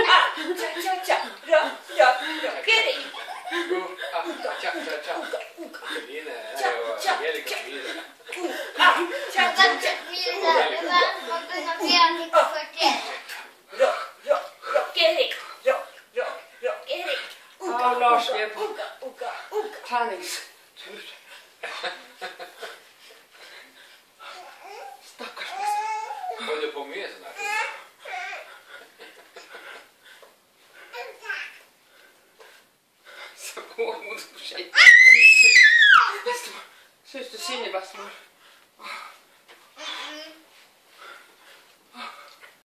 Lars, vi er på treningstur. Stakkars meg. Holder du på mye sånn her? Så går hun mot skjedd. Syns du synd i bestemor?